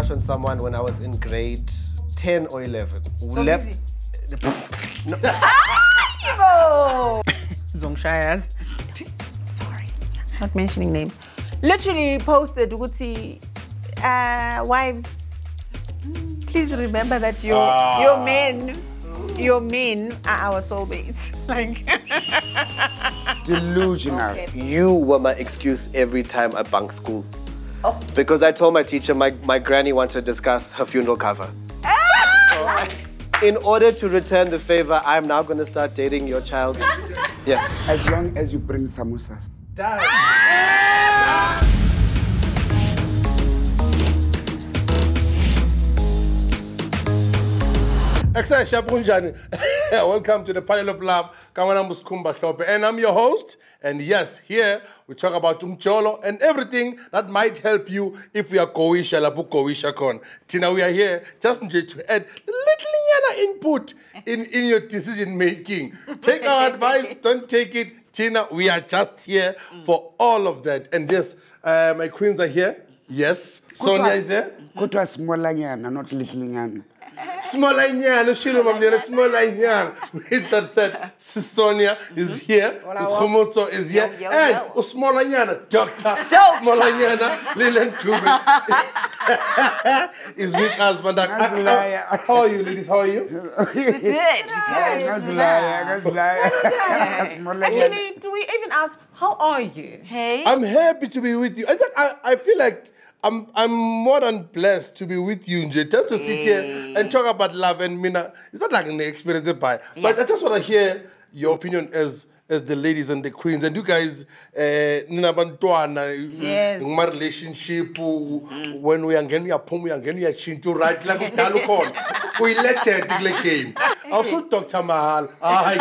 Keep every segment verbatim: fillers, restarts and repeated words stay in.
crush on someone when I was in grade ten or eleven. So Left. No. Zongshayas. Sorry, not mentioning names. Literally posted Uguti, uh, wives, please remember that your ah. your men, your men are our soulmates. Like delusional. Okay. You were my excuse every time I bunked school. Oh. Because I told my teacher my, my granny wanted to discuss her funeral cover. Ah. So, in order to return the favor, I'm now going to start dating your child. Yeah. As long as you bring samosas. Welcome to the panel of love. And I'm your host. And yes, here we talk about umcholo and everything that might help you if we are koisha lapu koisha kon. Tina, we are here just to add little input in, in your decision making. Take our advice, don't take it. Tina, we are just here for all of that. And yes, uh, my queens are here. Yes. Sonia is here. Kutwa smolanyana, not little nyana. Small Inyana, small Inyana. With that said, Sonia is here, Somoto is here, yo, yo, and yo. Small Inyana, Doctor Small Inyana, Lilian Tubin is with us. But how are you, ladies? How are you? Good. Actually, do we even ask, how are you? Hey. I'm happy to be with you. I, I, I feel like I'm I'm more than blessed to be with you, Nje. Just to sit here and talk about love and Mina. It's not like an experience by, yeah. But I just want to hear your opinion as as the ladies and the queens. And you guys, Nina Bantuana, yes. My relationship, mm. when we are getting a poem, we are getting a chintu right like a talukon. We let it the game. Also, Doctor Mahal, I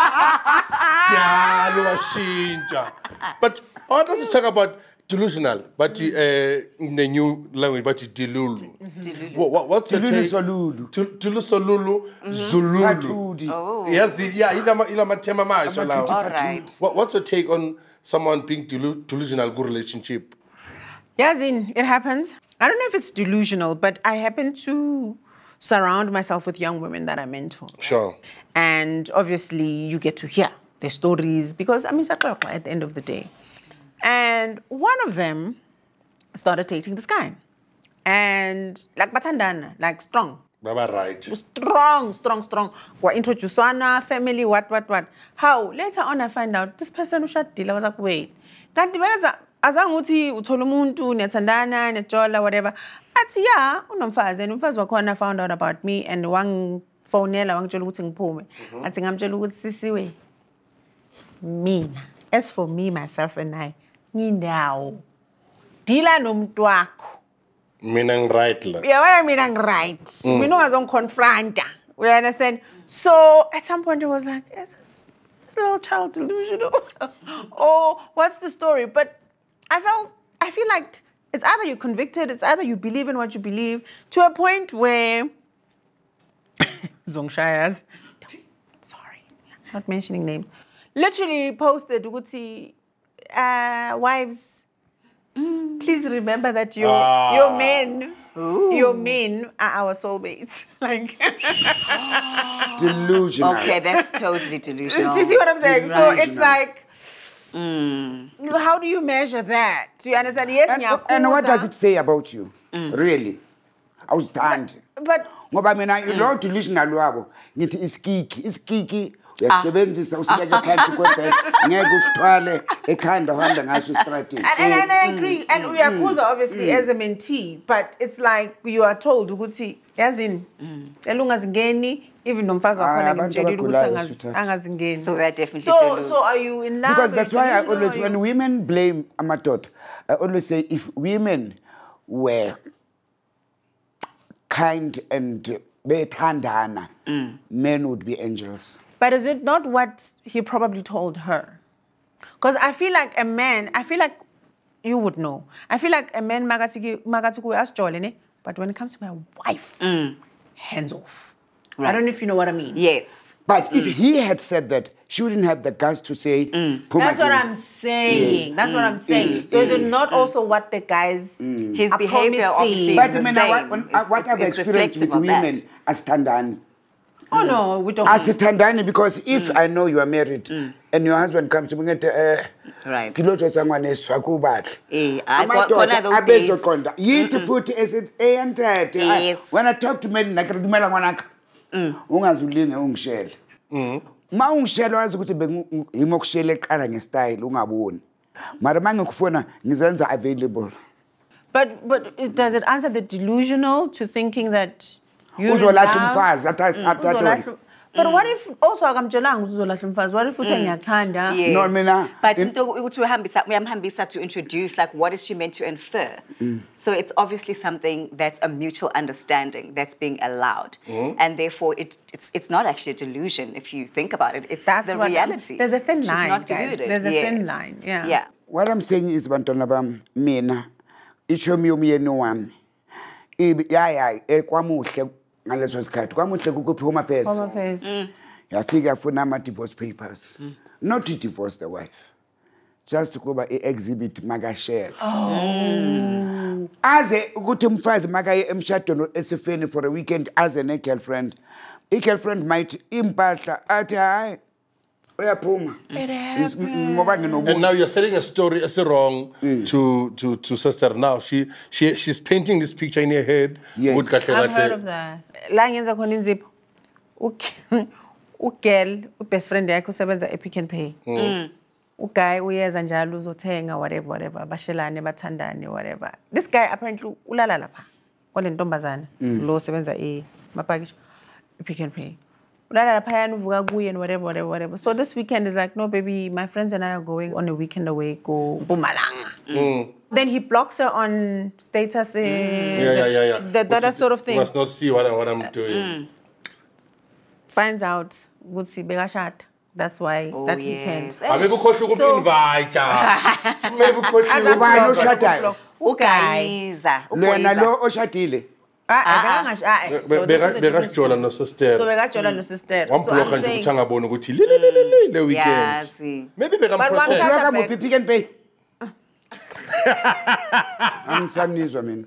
can. But I want us to talk about delusional, but mm. uh, in the new language, but delulu. Mm-hmm. What, what, what's your take? Solulu. Tulu solulu, Zululu. Oh. Yes, yeah, ila matema ma. All right. What, what's your take on someone being delu delusional good relationship? Yazin, it happens. I don't know if it's delusional, but I happen to surround myself with young women that I mentor. Sure. Right? And obviously, you get to hear their stories because I mean, at the end of the day. And one of them started dating this guy. And like Batandana, like strong. Baba right. Strong, strong, strong. We're introduced to our family, what, what, what. How? Later on, I find out this person who shot deal. I was like, wait. Kanti beza azanguthi uthola umuntu nethandana nejola whatever. Athi yeah, unomfazi and umfazi wakhona found out about me and wangifonela wangitshela ukuthi ngiphume. Athi ngamtshela ukuthi sisiwe. Mina. As for me, myself and I, Nindao. Dila nomuntu wakho. Meaning right. Yeah, what I mean, I'm right. We know as on confront. We understand. So at some point, it was like, is this little child delusional? Oh, what's the story? But I felt, I feel like it's either you're convicted, it's either you believe in what you believe, to a point where Zongshayas, sorry, not mentioning names. Literally posted Uguti, uh, wives, mm. please remember that your ah. your men, Ooh. your men are our soulmates. Like delusional. Okay, that's totally delusional. Do you see what I'm saying? Delusional. So it's like, mm. how do you measure that? Do you understand? Yes, and, and what does it say about you? Mm. Really? I was stunned. But ngoba mina you know delusional wabo ngithi iskiki iskiki uyasebenzisa usibeke phansi kwebed ngeke usithwale ekhanda uhamba ngaso strategy. And, and I agree. And we are mm. obviously mm. as a mentee, but it's like you are told ukuthi yazini elungazingeni even nomfazi wakhona ngimtshela ukuthi angazingeni. So that definitely so, delusional. So are you in love? Because that's why I always, when women blame amadoda, I always say if women were kind and bethandana, mm. men would be angels. But is it not what he probably told her? Because I feel like a man, I feel like you would know. I feel like a man magatuku as jolene, but when it comes to my wife, mm. hands off. I don't know if you know what I mean. Yes. But Mm. if he had said that, she wouldn't have the guts to say, Mm. That's what I'm saying. Yes. That's mm. what I'm saying. Mm. So is it not mm. also what the guys mm. His are behavior obviously but is the I mean, same. What, when, it's, what it's, I've it's experienced with women that. as Tandani. Oh no, we don't. As Tandani, because if mm. I know you are married mm. and your husband comes to me and uh, right. Kilojo someone is swakubad. Eh, I got those days. Yiti futhi is entered. Yes. When I talk to men, like dumela ngwanaka. Ungazulinge ungishele. Mm. Ma ungishele wazi ukuthi bengimokushele eqala ngestyle ungaboni. Mara mangikufuna ngizenza available. But but it, does it answer the delusional to thinking that you uzolahla umfazi athathe. But mm. what if also akamtshelanga ukuthi uzolahla umfazi? What if uthi ngiyakuthanda? Yes. No, mina. But into ukuthi uhambisa uyamhambisa to introduce, like, what is she meant to infer? Mm. So it's obviously something that's a mutual understanding that's being allowed, mm. and therefore it it's it's not actually a delusion if you think about it. It's that's the what reality. There's a thin She's line, not guys. deluded. There's a yes. thin line. Yeah. Yeah. What I'm saying is bantwana bam mina isho mi umyeni wami. Yeah yeah ekwamuhle ngaleso sikhathi kwamuhle ukuphi home affairs. Home affairs. Mm. Yafika afuna ama divorce papers. Mm. Not to divorce the wife. Just to kuba exhibit makashare. Oh. Aze ukuthi umfazi makaye emshadweni esifeni for a weekend as a girlfriend. A girlfriend might impahla athi hayi uyaphuma. And now you're selling a story as wrong mm. to to to sister. Now she she she's painting this picture in her head. Yes. I've heard of that. La ngenza khona inzipho. Ugirl, best friend yakhe usebenza ePick n Pay. Mm. Uguy uyeza njalo uzothenga whatever whatever bashelane bathandane whatever. This guy apparently ulala lapha. Kwale ntombazana lo sebenza e mapakisho ePick n Pay. Ulala lapha yana uvuka kuye and whatever whatever whatever. So this weekend is like, no baby, my friends and I are going on a weekend away go Mpumalanga. Mm. Then he blocks her on status. Mm. Yeah, yeah, yeah, yeah. That, that sort of thing. You must not see what, I, what I'm doing. Mm. Finds out good see begashata. That's why oh, that yes. weekend. Maybe coach you so, invite. Maybe coach you why no shata. Ukaiza. Lena lo oshadile. Ah, ah, ah. So bekajola no sister. So bekajola no sister. One block and kuchanga bona ukuthi le le le le weekend. Yeah, see. Maybe beka protect. Block mo Pick n Pay. I'm sanizwa mina.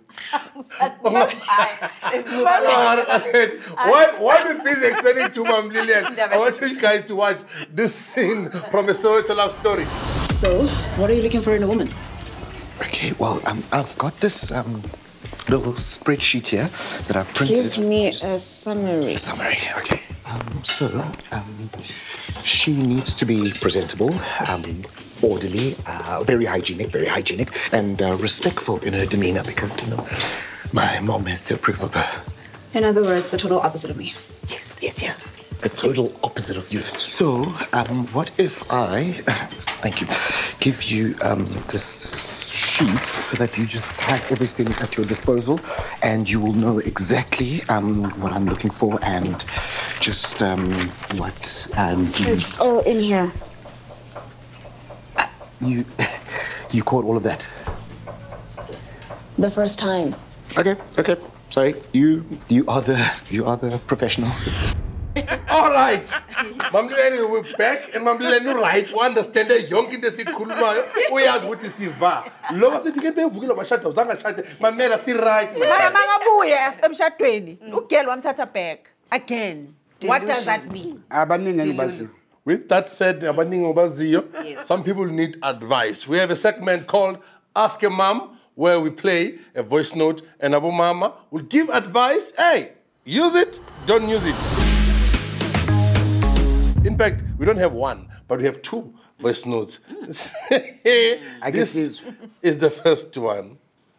Why why do busy explaining to Mom Lillian? I want you guys to watch this scene from a Soweto love story. So, what are you looking for in a woman? Okay, well, um, I've got this um, little spreadsheet here that I've printed. Give me a summary. A summary, okay. Um, so, um, she needs to be presentable, um, orderly, uh, very hygienic, very hygienic, and uh, respectful in her demeanor because, you know, my mom has to approve of her. In other words, the total opposite of me. Yes, yes, yes. The total opposite of you. So, um, what if I, thank you, give you um, this sheet so that you just have everything at your disposal and you will know exactly um, what I'm looking for and just um, what um, it's all in here. Uh, you, you caught all of that? The first time. Okay, okay. Sorry, you, you are the, you are the professional. All right. Mamleni, we're back, and Mamleni, right? We understand that young in the Sikulma, we are what is Siva. Lower if you can pay for a shut of Zanga shut, my mother, see right. Mamabuya, I'm shut twenty. Okay, one tata back. Again. What does that mean? With that said, yes. Some people need advice. We have a segment called Ask a Mom, where we play a voice note, and Abu Mama will give advice. Hey, use it, don't use it. In fact, we don't have one, but we have two voice notes. I guess this is the first one.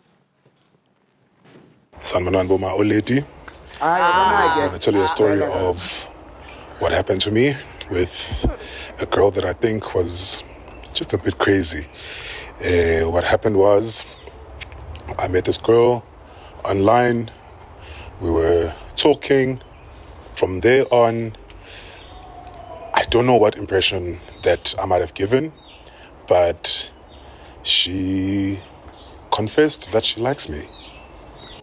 Sanmanan Boma Oleti. Ah. I'm going to tell you a story of what happened to me with a girl that I think was just a bit crazy. Uh, what happened was I met this girl online. We were talking. From there on, I don't know what impression that I might have given, but she confessed that she likes me.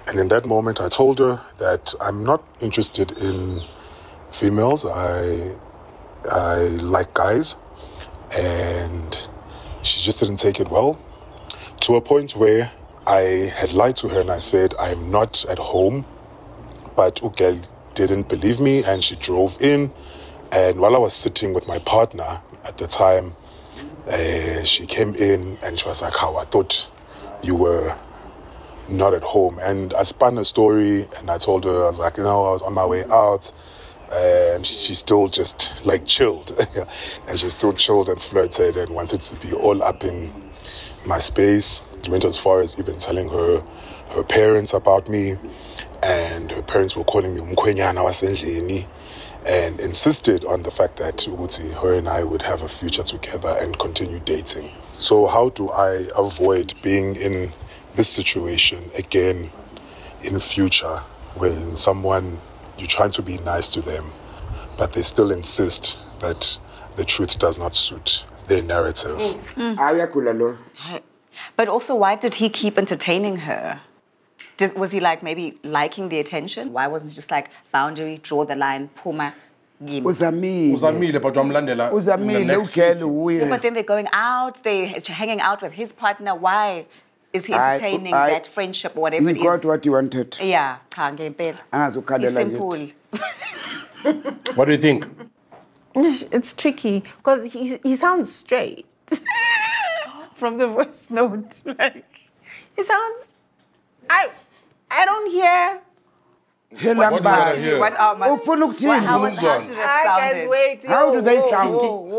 And in that moment, I told her that I'm not interested in females. I, I like guys. And she just didn't take it well, to a point where I had lied to her and I said, I'm not at home. But Ugel didn't believe me and she drove in. And while I was sitting with my partner at the time, uh, she came in and she was like, how I thought you were not at home. And I spun a story and I told her, I was like, you know, I was on my way out. And she still just like chilled. And she still chilled and flirted and wanted to be all up in my space. Went as far as even telling her her parents about me. And her parents were calling me Mkwenyana wasendlini, and insisted on the fact that Uti, her and I would have a future together and continue dating. So how do I avoid being in this situation again in future when someone, you're trying to be nice to them, but they still insist that the truth does not suit their narrative? Mm. But also, why did he keep entertaining her? Did, was he like maybe liking the attention? Why wasn't it just like boundary, draw the line, puma, give? Uzamile. Uzamile, but wamlandela. Uzamile, ukelo. But then they're going out, they're hanging out with his partner. Why is he entertaining I, I, that friendship or whatever it is? He got what he wanted. Yeah, it's simple. What do you think? It's tricky because he, he sounds straight from the voice note. Like, he sounds... I... I don't hear. What, what, what, hear? what are my, what, how, was, how should it have guys, wait. How do they sound?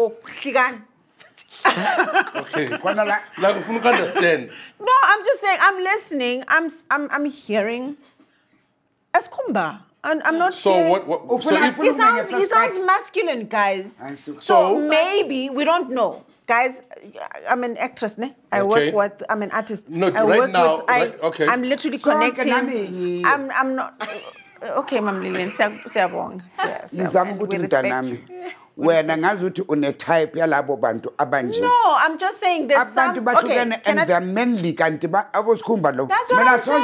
Okay. Like, I don't understand. No, I'm just saying. I'm listening. I'm I'm I'm hearing. Eskumba. And I'm not. So hearing. what? what so he, he sounds. He sounds masculine, guys. So, so maybe we don't know. Guys, I'm an actress, ne? I okay. work with, I'm an artist. No, I right work now, with, I, right, okay. I'm literally so connecting. I'm, I'm not, okay, Mam Lillian, siyabonga. Nizama ukuthi mntanami, wena ngazi ukuthi une type yalabo bantu abanje. No, I'm just saying there's some, okay, and they're mainly kanti aboskhumba lo. That's what I'm saying.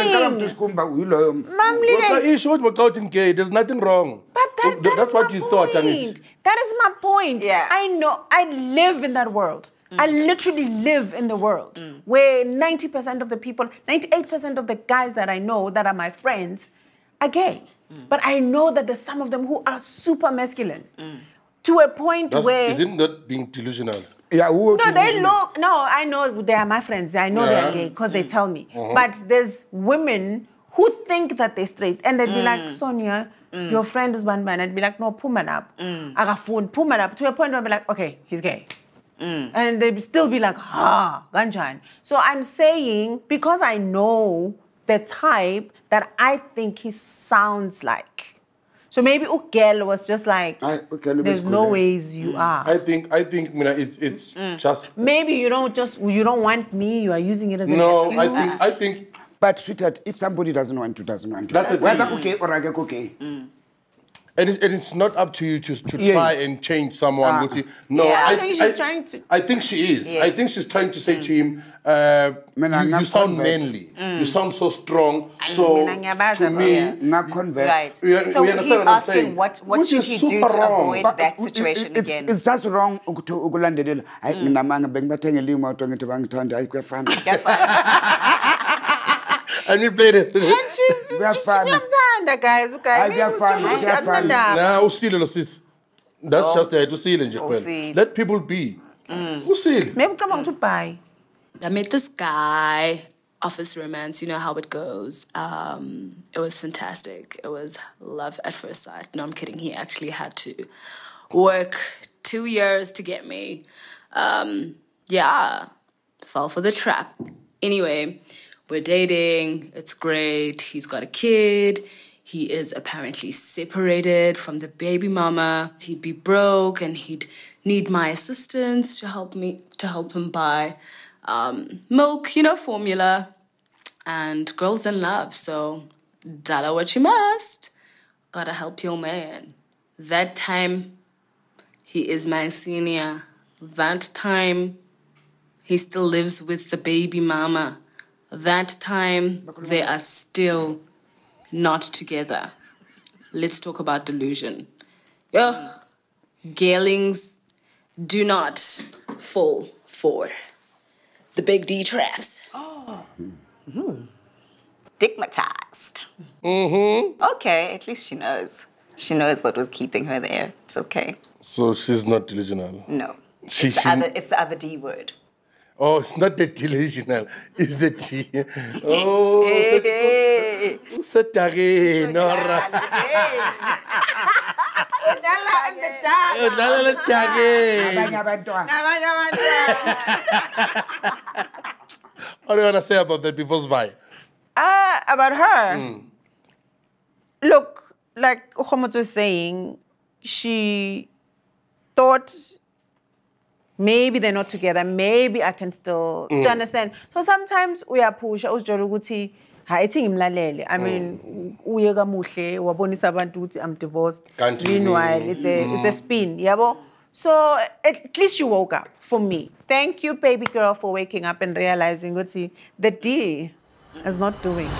Mam Lillian. There's nothing wrong. But that, that that's is what my you point. thought, Anit. That is my point. Yeah. I know, I live in that world. Mm. I literally live in the world mm. where ninety percent of the people, ninety-eight percent of the guys that I know that are my friends are gay. Mm. But I know that there's some of them who are super masculine mm. to a point That's, where... Isn't that being delusional? Yeah, who no, they look, no, I know they are my friends. I know yeah. they're gay because mm. they tell me. Mm-hmm. But there's women who think that they're straight and they'd be mm. like, Sonia, mm. your friend is one man. I'd be like, no, pull up. I got phone, pull up. To a point where I'd be like, okay, he's gay. Mm. And they'd still be like, ah, ganchan. So I'm saying, because I know the type that I think he sounds like. So maybe Ugel was just like, I, okay, there's no ways you mm. are. I think, I think, Mina, it's it's mm. just. Maybe you don't just, you don't want me. You are using it as an no, excuse. No, I think, I think. But sweetheart, if somebody doesn't want to, doesn't want to. That's the whether okay or I get okay. Mm. And, it, and it's not up to you to, to yes. try and change someone. Uh, no, yeah, I, I think she's I, trying to. I think she is. Yeah. I think she's trying to say mm. to him, uh, you, you sound manly. Mm. You sound so strong. So to me, not convert. Right. We, so we he's asking what, what should he do to wrong. avoid but that situation it's, again? It's just wrong to ukulandelela. I mina manga bengibathenga limo to ngithi bangithanda ayi kuyafana. And we played it. And she's ngiyamthanda guys, okay. Kuyafana. Nah, usile lo sis. That's oh. just it. Usile nje kuphela. Let people be. Mm. Usile. Maybe come on to buy. I met this guy, office romance, you know how it goes. Um, it was fantastic. It was love at first sight. No, I'm kidding. He actually had to work two years to get me. Um, yeah, fell for the trap. Anyway, we're dating. It's great. He's got a kid. He is apparently separated from the baby mama. He'd be broke and he'd need my assistance to help me, to help him buy um, milk, you know, formula. And girls in love, so dollar what you must. Gotta help your man. That time, he is my senior. That time, he still lives with the baby mama. that time they are still not together. Let's talk about delusion. Yo, girlings, do not fall for the big D traps. Oh. Mm-hmm. Stigmatized. Mm-hmm. Okay, at least she knows. She knows what was keeping her there. It's okay. So she's not delusional? No. She, it's, the she... other, it's the other D word. Oh, it's not the delusional. It's the T. Oh, hey. Satare, Nora. What do you want to say about that before Svai? Uh, about her? Mm. Look, like Okhomotso was saying, she thought maybe they're not together, maybe I can still, mm. do you understand? So sometimes we are push, I I think I mean, uye kamuhle wabonisa abantu ukuthi I'm divorced. Meanwhile, it's a mm. it's a spin, yabo. So at least you woke up for me. Thank you, baby girl, for waking up and realizing what the D is not doing.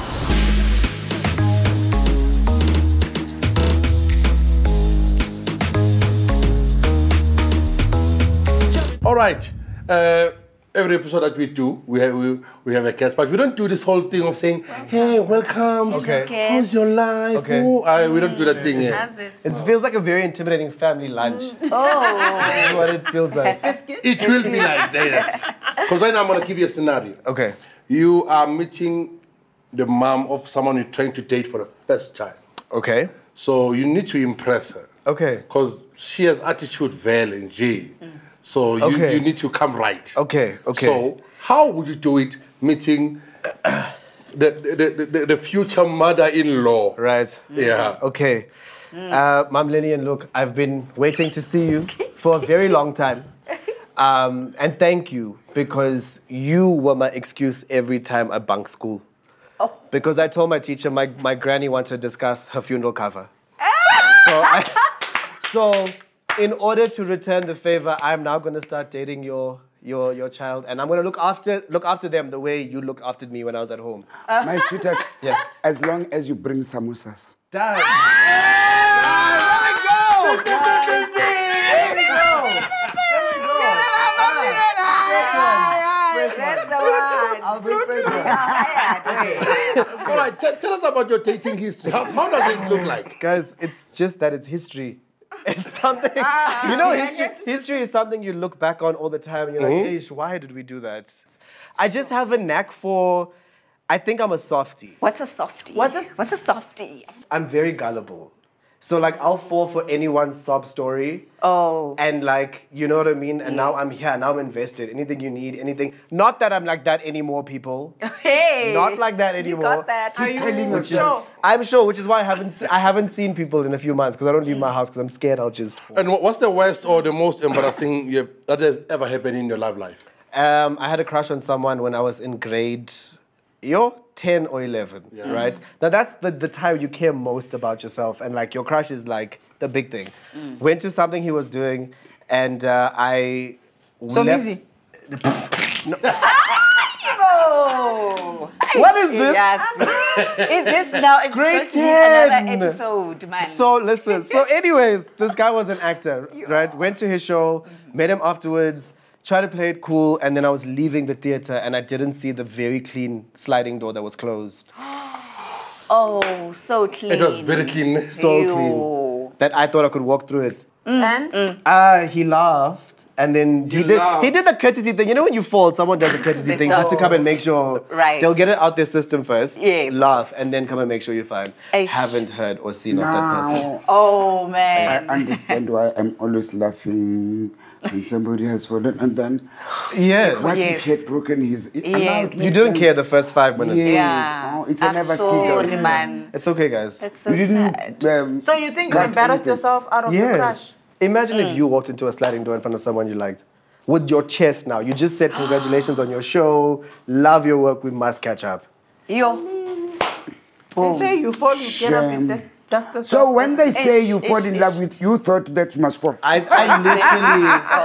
All right. Uh, every episode that we do, we have, we, we have a guest, but we don't do this whole thing of saying, hey, welcome. Okay. How's your life? Okay. Oh, I, we don't do that thing here. It. It feels like a very intimidating family lunch. Mm. Oh. This is what it feels like. It will be like that. Because right now I'm going to give you a scenario. Okay. You are meeting the mom of someone you're trying to date for the first time. Okay. So you need to impress her. Okay. Because she has attitude well in G. Mm. So you, okay. you need to come right. Okay, okay. So how would you do it meeting the, the, the, the future mother-in-law? Right. Yeah. Okay. Mm. Uh, Mam Lillian, look, I've been waiting to see you for a very long time. Um, and thank you, because you were my excuse every time I bunked school. Oh. Because I told my teacher my, my granny wanted to discuss her funeral cover. so I... So... In order to return the favor, I'm now going to start dating your your your child, and I'm going to look after look after them the way you looked after me when I was at home. Uh, My sweetheart, yeah. As long as you bring samosas. Dad. Ah! There we go. There we go. That's the one. I'll bring fresh one. All right, tell, tell us about your dating history. How, how does it look like? Guys, it's just that it's history. It's something, ah, you know, history, history is something you look back on all the time and you're mm-hmm. like, Ish, why did we do that? I just have a knack for, I think I'm a softie. What's a softie? What's a, What's a softie? I'm very gullible. So like, I'll fall for anyone's sob story. Oh. And like, you know what I mean? And yeah. now I'm here, now I'm invested. Anything you need, anything. Not that I'm like that anymore, people. Hey. Not like that anymore. You got that. Keep telling us. Sure. I'm sure, which is why I haven't se- I haven't seen people in a few months, because I don't leave my house because I'm scared I'll just... And what's the worst or the most embarrassing you have, that has ever happened in your love life? Um, I had a crush on someone when I was in grade... Yo, ten or eleven, yeah. right? Now that's the, the time you care most about yourself, and like your crush is like the big thing. Mm. Went to something he was doing, and uh, I so left... easy. no. Oh. What is this? Yes. Is this now a grade ten? Another episode, man. So listen. So, anyways, this guy was an actor, right? Went to his show, mm-hmm. met him afterwards. Tried to play it cool, and then I was leaving the theater, and I didn't see the very clean sliding door that was closed. Oh, so clean. It was very clean. So Ew. clean that I thought I could walk through it. Mm. And mm. uh, he laughed, and then he you did. laughed. He did the courtesy thing. You know when you fall, someone does the courtesy thing just to come and make sure. Right. They'll get it out their system first. Yes. Laugh, and then come and make sure you're fine. Eish. Haven't heard or seen Now, of that person. Oh man. I understand why I'm always laughing when somebody has fallen, and then yes. what yes. if he had broken his? Yes. You didn't care the first five minutes. Yes. Yeah. Oh, it's a I'm never sorry, skill. man. It's okay, guys. That's so You sad. didn't. Um, So you think you cut embarrassed anything. yourself out of your crush? Yes. Imagine if you walked into a sliding door in front of someone you liked. With your chest now. You just said congratulations on your show. Love your work. We must catch up. Yo. They say you fall, you get up, you Shame. test Just the So when they say Ish, you fall ish, in love ish. with, you thought that you must fall. I, I literally,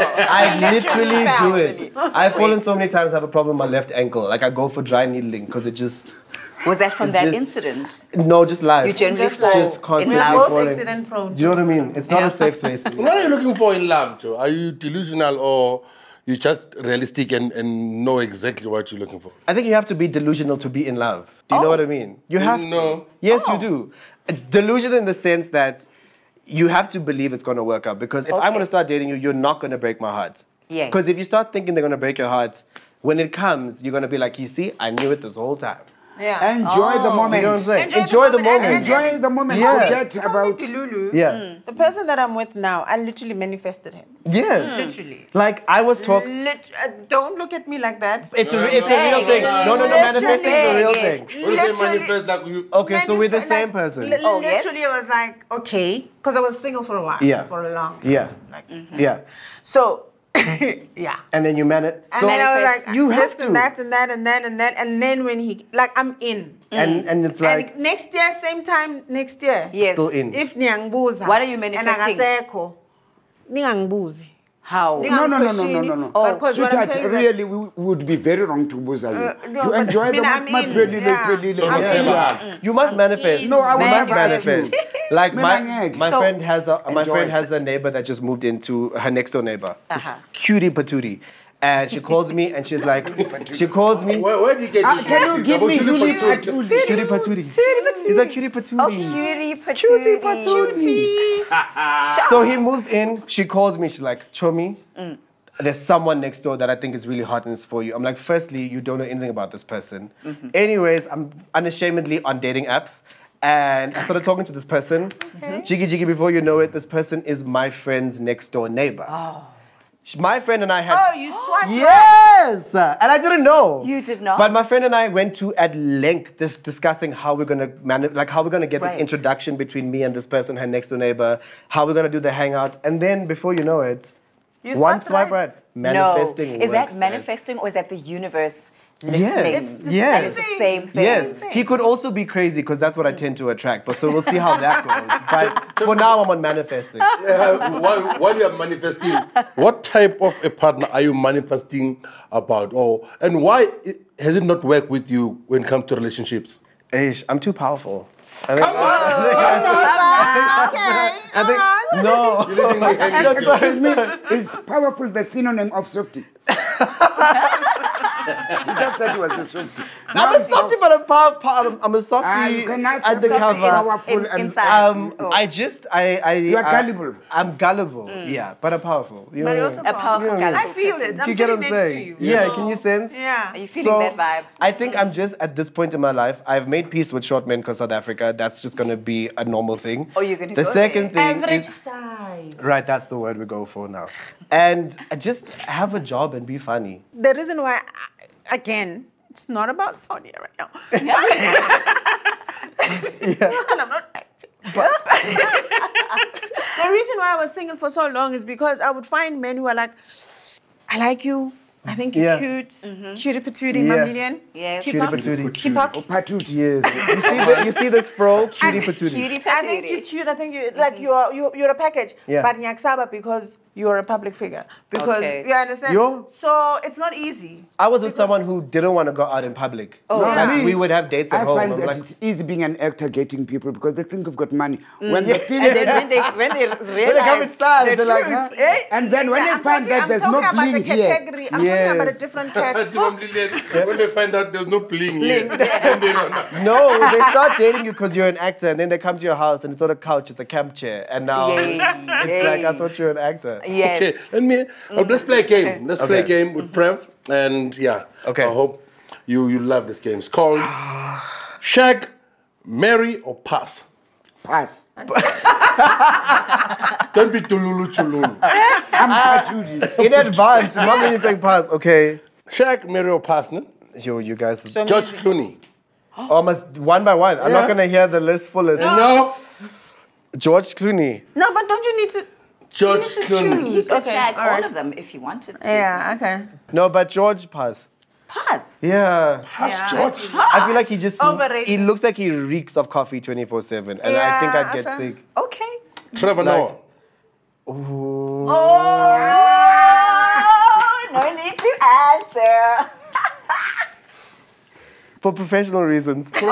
I literally do Literally. it. I've fallen so many times. I have a problem with my left ankle. Like I go for dry needling because it just. Was that from It that just- incident? No, just life. You generally Just fall just in constantly love. Both falling. accident prone. Do you know what I mean? It's not a safe place. What are you looking for in love, Joe? Are you delusional or you just realistic and, and know exactly what you're looking for? I think you have to be delusional to be in love. Do you know what I mean? You have to. No. Yes, you do. Uh, Delusional in the sense that you have to believe it's going to work out. Because if I'm Okay. going to start dating you, you're not going to break my heart. Yes. Because if you start thinking they're going to break your heart, when it comes, you're going to be like, you see, I knew it this whole time. Yeah. Enjoy the moment. You know what I'm saying? Enjoy the Enjoy the moment. moment. Enjoy the moment. Yeah. Forget about. Lulu. Yeah. The person that I'm with now, I literally manifested him. Yes. Literally. Like, I was talking. Lit- uh, don't look at me like that. It's a, it's a real thing. No, no, no, manifesting is a real thing. What do you say Literally- manifest that you... Okay, so we're the Manif- same like, person. li- Oh, yes? literally, I was like, okay, because I was single for a while. Yeah. For a long time. Yeah. Like, Yeah. so, yeah. And then you man it. And So then I was like, you have this to. and that and that and that and that. And then when he, like, I'm in. And and it's like and next year, same time next year. Yes. still in. If niyangbuza. What are you manifesting? And akasekho, ningangibuzi. How? No, no, no, no, no, no, no. But 'cause what I'm Sweetheart, saying is that- really, we would be very wrong to booze you. Uh, no, You but enjoy the Mina, moment, I'm my in, pretty, yeah. pretty, So pretty. never Yeah. ask. you must manifest. No, I will you must never ask manifest. you. Like my Menangek. my So- friend has a my Enjoy. friend has a neighbor that just moved into her next door neighbor. This Uh-huh. cutie patootie. And she calls me and she's like, she calls me. Where, where do you get Ah, this? can you give me About Luli Patootie? Patootie? Cutie patootie. patootie. He's a cutie patootie. Oh, cutie Cutie patootie. patootie. So he moves in. She calls me. She's like, Chomi, there's someone next door that I think is really hot and is for you. I'm like, firstly, you don't know anything about this person. Anyways, I'm unashamedly on dating apps. And I started talking to this person. Jiggy jiggy, before you know it, this person is my friend's next door neighbor. My friend and I had. Oh, you swiped right. Yes! And I didn't know. You did not? But my friend and I went to at length this discussing how we're gonna manage, like how we're gonna get Right. this introduction between me and this person, her next door neighbor, how we're gonna do the hangout, and then before you know it, You one swiped swipe right. right, manifesting. No. Is that works, man. manifesting or is that the universe Yes. listening? It's the yes. And it's the same thing. Yes, he could also be crazy because that's what I tend to attract. But so we'll see how that goes. But for now, I'm on manifesting. Uh, while, while you are manifesting, what type of a partner are you manifesting about? Or and why it, has it not worked with you when it comes to relationships? Ish, I'm too powerful. I think, Okay. I think, no. You didn't make any Excuse me, is powerful the synonym of softy? You just said he was a softy. I'm a softie, but I'm, pow- pow- I'm, I'm a softie Ah, you can have at the softy cover. powerful In- and inside. Um, Oh. I just, I, I. You are I- gullible. I'm gullible, yeah, but I'm powerful. You know But what I also mean? A powerful Yeah. gullible I feel person. it. Do I'm you get what I'm sitting next saying? to you. Yeah, So- can you sense? Yeah. Are you feeling that vibe? I think I'm just at this point in my life, I've made peace with short men because South Africa, that's just going to be a normal thing. Oh, you're gonna The go second there. thing Average is, size. right, that's the word we go for now. And just have a job and be funny. The reason why, I, again, it's not about Saudi right now. And I'm not acting. But the reason why I was single for so long is because I would find men who are like, I like you. I think you're Yeah. cute. Mm-hmm. Cutie patootie, Yeah. mamillion. Yes. Keep Cutie up. patootie. Keep up. Or patootie. Yes. You see, the, you see this fro? Cutie patootie. Cutie I think you're patootie. cute. I think you like you're you, you're a package. Yeah. But nyaksaba because you're a public figure. Because Okay. you understand. Yo. So it's not easy. I was with someone who didn't want to go out in public. Oh, No, Like, me, we would have dates at I home. find I'm that like, it's easy being an actor getting people because they think you've got money. When the thing And then when they when they realize come inside, the they're like, truth, huh? eh? and then when Yeah, they find talking, that I'm there's no talking about bling a here, category. I'm talking about a Yes. different That's cat. one million. When they find out there's no bling here, then they don't know. no, they start dating you because you're an actor, and then they come to your house and it's not a couch, it's a camp chair. And now Yay, it's like, I yay. thought you were an actor. Yes. Okay, let me. Well, let's play a game. Let's play a Okay. game with Prev, and yeah. Okay. I hope you you love this game. It's called Shag, Marry, or Pass. pass. Don't be tululu chululu. I'm patootie. In advance, mommy is saying pass. Okay. Shag, Marry, or Pass, no? Yo, you guys. So George music. Clooney. Almost one by one. I'm Yeah. not going to hear the list full list. No. George Clooney. No, but don't you need to? George you need to Clooney. You choose. could Okay, shag all all right. of them if you wanted to. Yeah. Okay. No, but George pass. Pass. Yeah. Pass, George. I feel like he just, Overrated. he looks like he reeks of coffee twenty-four seven. And I think I'd get Yeah, sick. Okay. Trevor Noah. Ooh. Oh, no need to answer. For professional reasons. The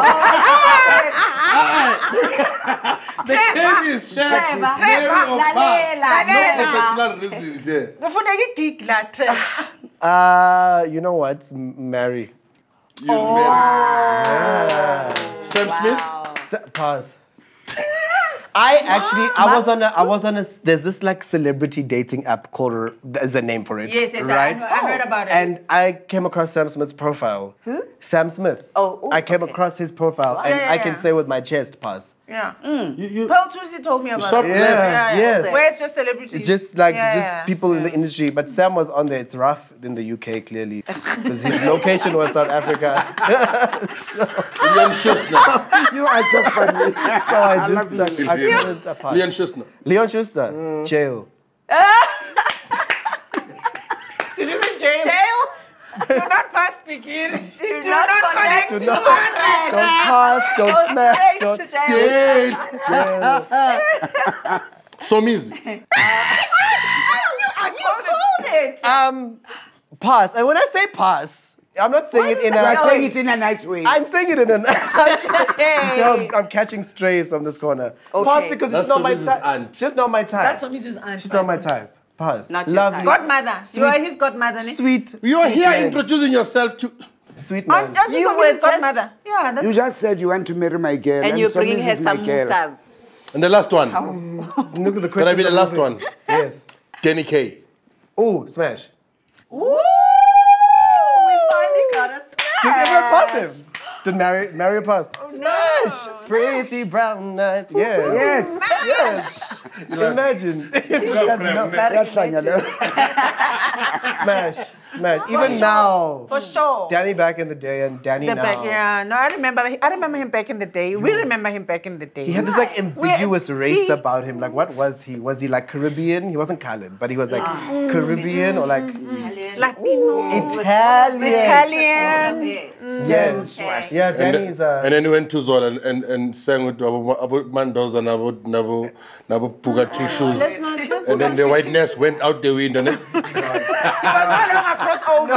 game is shared. Trevor. Mary or pass. Lalela, No lalela. professional reasons here. Kufuneka igig la Trevor. Uh, you know what? M- Mary. You married. Sam Smith. S- pause. I actually, I was on a, I was on a, there's this like celebrity dating app called, there's a name for it. Yes, yes, I right? know- I heard about it. And I came across Sam Smith's profile. Who? Sam Smith. Oh, ooh, I came okay. across his profile and Yeah, I yeah, can yeah. say with my chest, pause. Yeah. You, you, Pearl Tusi told me about saw it. Prev? Yeah, yes. Where it's just celebrities. It's just like, Yeah, just yeah. people in the industry. But Sam was on there. It's rough in the U K, clearly. Because his location was South Africa. Leon Schuster. You are so funny. So I just, like, I couldn't apart. Leon Schuster. Leon Schuster, jail. Did you say jail? Jail. Do not pass begin. Do, Do not, not connect Do to not, one don't pass, don't Go smash, straight don't to jail. jail. So easy. You called it. Um, pass. And when I say pass, I'm not saying it in You are a. saying it in a nice way. I'm saying it in an. I'm, saying, I'm, I'm catching strays from this corner. Okay. Pass because That's it's not my Somizi's type. aunt. Just not my type. That's Somizi's aunt. She's not my type. Pass. Not your Lovely. type. Godmother. You are his godmother. ne? Sweet. You are sweet here man. introducing yourself to. Sweet man. Aren't aren't you, You Somizi's were just- godmother? Yeah. That's, You just said you want to marry my girl. And you're so bringing her this is my some girl. musas. And the last one. Look at the Can question. I be the last one? Yes. Kenny K. Oh, smash. Ooh, we finally got a Did smash. everyone pass him? Did Mary, Mary pass? Smash! Pretty brown eyes. Yes. Yes. Yes. Imagine. That's no- Yahlangana. smash. Smash. Even now. for sure. Danny back in the day and Danny The now. back, yeah. No, I remember. I remember him back in the day. We remember him back in the day. He had this like ambiguous We- race he- about him. Like, what was he? Was he like Caribbean? He wasn't colored, but he was like Caribbean or like Latino, Italian. Italian. Yes. Yeah, Danny's uh, And then he went to Zola and, and, and sang with Abu Abu Mandoza and Abu Nabu Nabu Bugatti shoes. Let's not- let's And then not- the whiteness went out the window. ne? He was no longer crossover.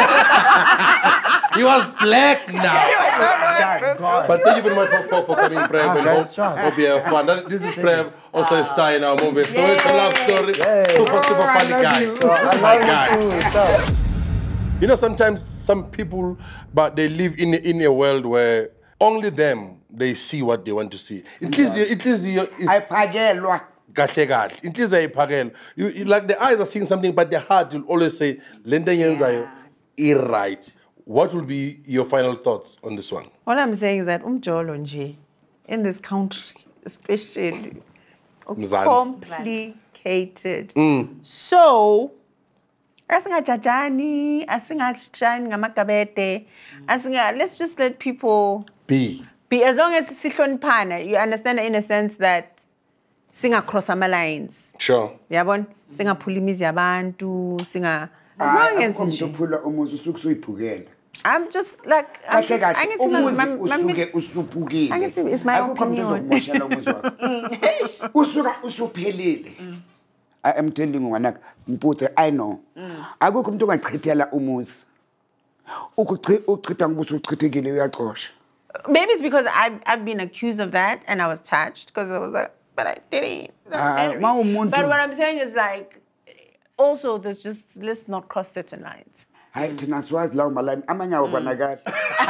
He was black now. God. But thank you very much for, for, for coming, Prev. Ah, and guys, hope, sure. hope you have fun. That- This is Prev, also a star in our movie. So it's a love story. Yes. Super, super funny guy. I My love guy. you too. So. You know, sometimes some people, but they live in, in a world where only them, they see what they want to see. It is, it is, Ayiphakelwa. kahle kahle. It is a pagel. You, you like the eyes are seeing something, but the heart will always say, "Lenda yenzayo, right." What will be your final thoughts on this one? All I'm saying is that umjolo nje in this country, especially, Mzansi. complicated. So, asingajajani, asingashani ngamagabete, asinga. Let's just let people B. be, as long as sihloniphana. You understand in a sense that singa cross ama lines. Sure. Yabon, singa phulimizi yabantu, singa. As long as nje. Uphula umuzi usuke usuyiphukela. I'm just like, I'm Kahle just, kahle. angithi ma- Umuzi ma- ma- usuke usuphukile. Angithi it's my Akukho umuntu opinion. ozokumoshela umuzi wakho. Usuka usuphelile. I am telling you ngwanaka, Mputhe, I know. Akukho umuntu ongachithela umuzi. Ukuchi uchitha ngobuso uchithekile uyaxosha. Maybe it's because I've, I've been accused of that and I was touched because I was like, but I didn't. Ah, ma umuntu- But what I'm saying is like, also there's just, let's not cross certain lines. Hayi thina siwazi lawo malani amanyawo banakala.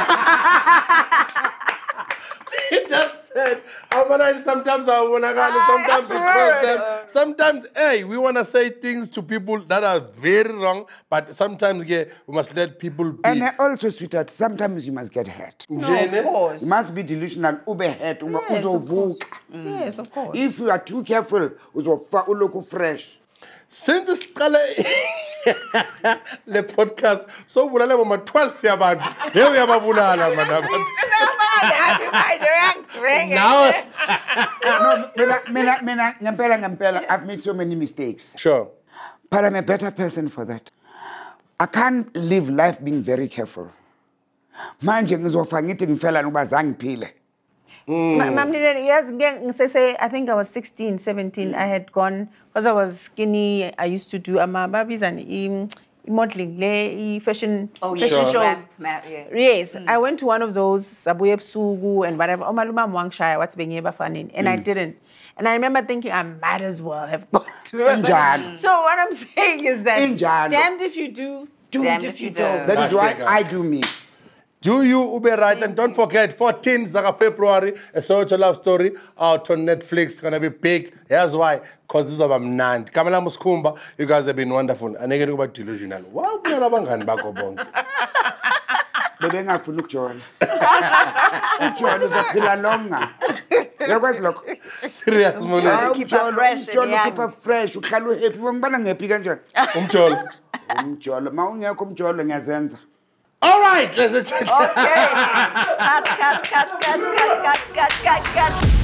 That's it. Amanai, sometimes I want to go, sometimes we cross them. Sometimes, hey, we want to say things to people that are very wrong, but sometimes, yeah, we must let people be. And also, sweetheart, sometimes you must get hurt. Jane, Of course. You must be delusional, ube hurt, uma Yes, of uzovuka. Yes, of course. If you are too careful, uzofa uloku fresh. Since this color the podcast, so we are about twelve years about here we are babulala, madam. Now, No, mina, mina, mina, ngempela, ngempela, I've made so many mistakes. sure. But I'm a better person for that. I can't live life being very careful. Manje ngizofanga ngithi ngifela ngoba zange ngiphile. Mamlilele, yes, say I think I was sixteen, seventeen. I had gone because I was skinny. I used to do amababis and modeling, le fashion oh, fashion yeah. shows. Map, yeah. Yes, mm. I went to one of those Sabuye Sugu and whatever. Omaluma Mwangshaya, what's being ever funny, and mm. I didn't. And I remember thinking I might as well have gone to it. Mm. So what I'm saying is that Injalo. damned if you do, doomed damned if, if you you don't. don't. That is why I do me. Do you ube right? And don't forget, fourteenth of February, a Soweto love story out on Netflix. Gonna be big. Here's why. Because this is about Nand. Kamala Muskumba, you guys have been wonderful. And again about delusional. Wow, we are abangan bako bonk. Bebe ngafuna ukujola. Ujola uzophila longa. Yakwazi lokho. Serious mona. Umjolo, umjolo keep fresh, uhlala uhappy. Ngibana ngehappy kanjani? Umjolo. Umjolo, ma ungekho umjolo ngiyazenza. All right, let's check. Okay. Cut, cut, cut, cut, cut, cut, cut, cut, cut.